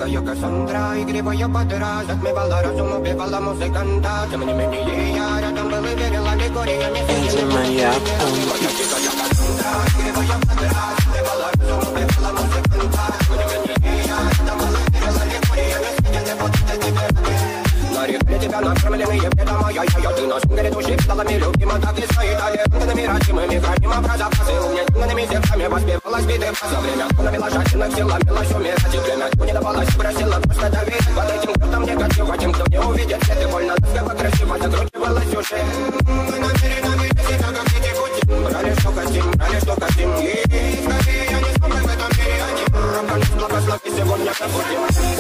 дикая Кассандра, игривая подра, затмевала разум, убивала музыканта. Тем не менее я рядом был и верила легориями. Моя дикая Кассандра, игривая подра, затмевала разум, убивала музыканта. Тем не менее я рядом был и верила легориями. Нарекли тебя накормленные бедом, ай-яй-яй, ты на шунгере души педалами любима, так и свои талентами родимыми, храним образа посыл, незнанными сердцами воспевалась биты за время, навела жадных сил, ломилась умирать, и время не давалось, просила просто давить, под этим, кто там негатив, а тем, кто не увидит, все ты больно, тоска красиво закручивалась уже. Мы намерены видеть себя, как дети пути, брали, что хотим, и скорее я не смогу в этом мире один, раба нас благослови сегодня, как будем.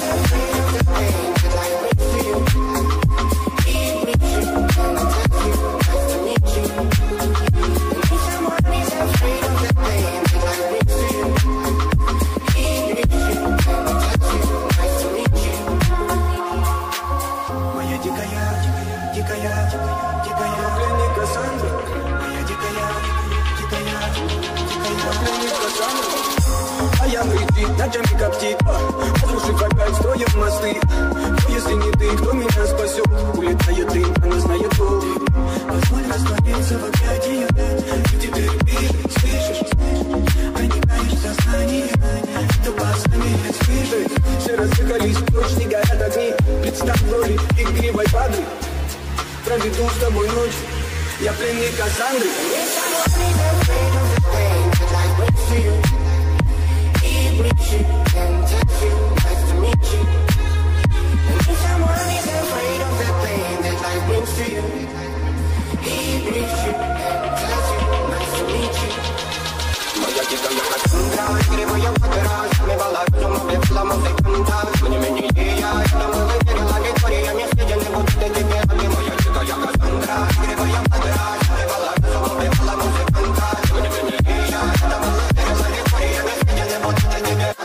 Ночами коптит, разрушив опять строят мосты. Но если не ты, кто меня спасет? Улетает дым, она знает толк. Позволь раствориться в объятиях, и теперь ты слышишь, проникаешь в сознание, то пасами слышишь. Все разыгрались, ночь не горят огни. Представь в роли игривой падры. Проведу с тобой ночь, я пленник Кассандры. And touch you, nice to meet you. And if someone is afraid of the pain that life brings to you, he breathes you and touch you, nice to meet you. Моя дикая Кассандра, игривая подра, затмевала разум, убивала музыканта. Тем не менее я рядом был и верила легориями, съедены будут эти беды. Моя дикая Кассандра, игривая подра, затмевала разум, убивала музыканта. Тем не менее я рядом был и верила легориями, съедены будут эти беды.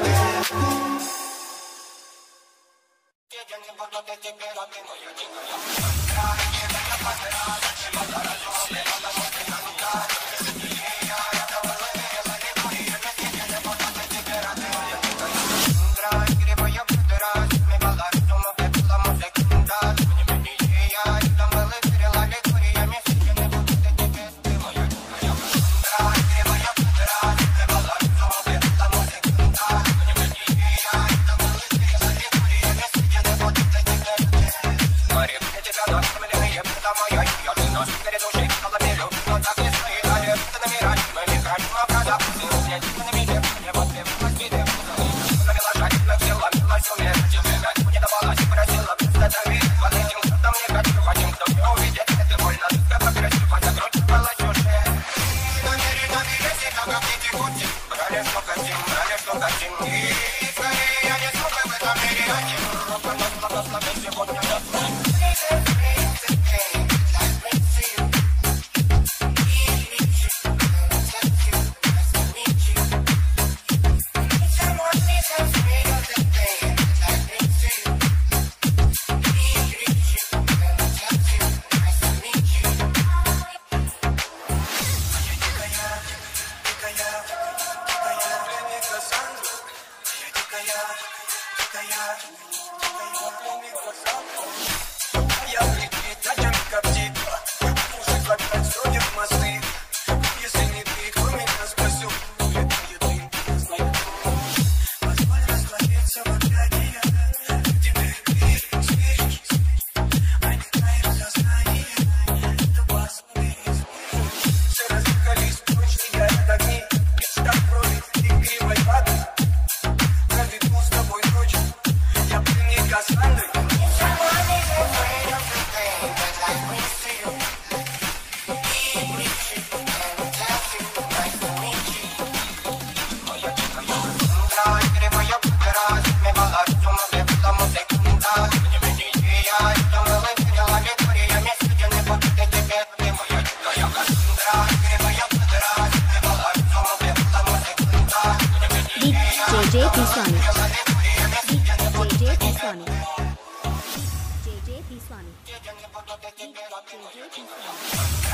JJ P. Swami.